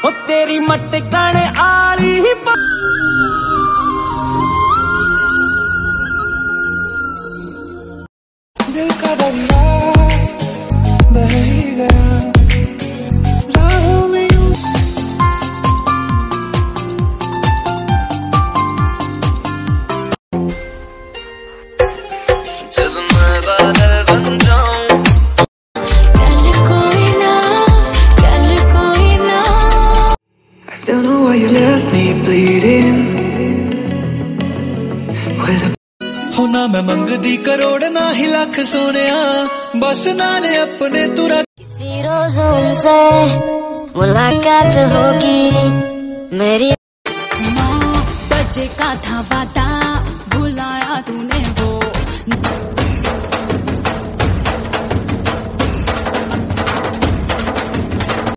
हो तेरी मटकण आली दिल का दरिया बह ही गया राहों में यूं। जब मैं बादल बन जाऊं चल कोई ना I don't know why you left me bleeding with a हो ना मैं मंगदी करोड़ ना ही लाख सोनिया बस नाले अपने तुरा किसी रोज उनसे मुलाकात होगी मेरी 9 बजे का था वादा